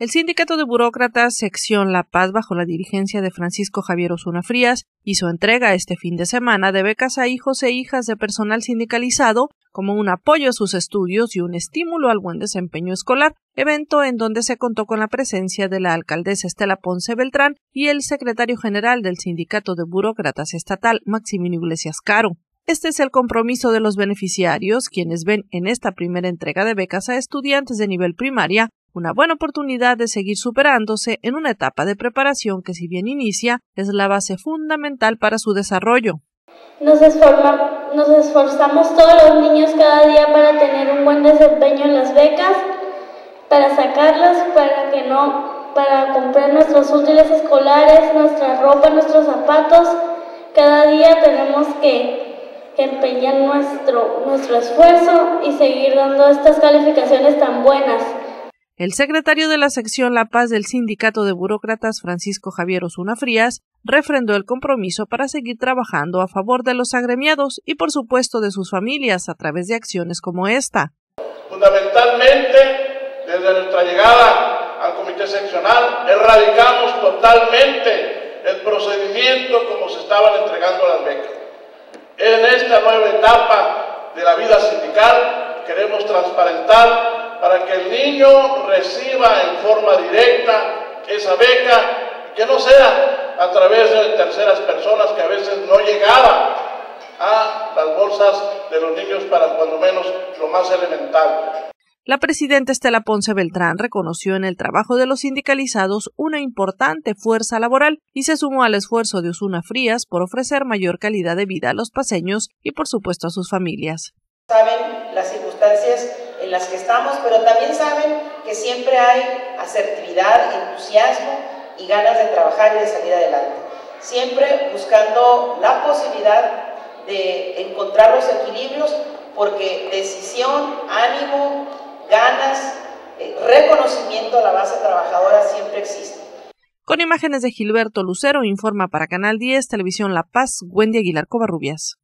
El Sindicato de Burócratas Sección La Paz, bajo la dirigencia de Francisco Javier Osuna Frías, hizo entrega este fin de semana de becas a hijos e hijas de personal sindicalizado como un apoyo a sus estudios y un estímulo al buen desempeño escolar, evento en donde se contó con la presencia de la alcaldesa Estela Ponce Beltrán y el secretario general del Sindicato de Burócratas Estatal, Maximino Iglesias Caro. Este es el compromiso de los beneficiarios, quienes ven en esta primera entrega de becas a estudiantes de nivel primaria una buena oportunidad de seguir superándose en una etapa de preparación que, si bien inicia, es la base fundamental para su desarrollo. Nos esforzamos todos los niños cada día para tener un buen desempeño en las becas, para sacarlas, para comprar nuestros útiles escolares, nuestra ropa, nuestros zapatos. Cada día tenemos que empeñar nuestro esfuerzo y seguir dando estas calificaciones tan buenas. El secretario de la Sección La Paz del Sindicato de Burócratas, Francisco Javier Osuna Frías, refrendó el compromiso para seguir trabajando a favor de los agremiados y, por supuesto, de sus familias a través de acciones como esta. Fundamentalmente, desde nuestra llegada al Comité Seccional, erradicamos totalmente el procedimiento como se estaban entregando las becas. En esta nueva etapa de la vida sindical queremos transparentar para que el niño reciba en forma directa esa beca, que no sea a través de terceras personas que a veces no llegaban a las bolsas de los niños para cuando menos lo más elemental. La presidenta Estela Ponce Beltrán reconoció en el trabajo de los sindicalizados una importante fuerza laboral y se sumó al esfuerzo de Osuna Frías por ofrecer mayor calidad de vida a los paceños y, por supuesto, a sus familias. Saben las circunstancias en las que estamos, pero también saben que siempre hay asertividad, entusiasmo y ganas de trabajar y de salir adelante. Siempre buscando la posibilidad de encontrar los equilibrios, porque decisión, ánimo, ganas, reconocimiento a la base trabajadora siempre existe. Con imágenes de Gilberto Lucero, informa para Canal 10 Televisión La Paz, Wendy Aguilar Covarrubias.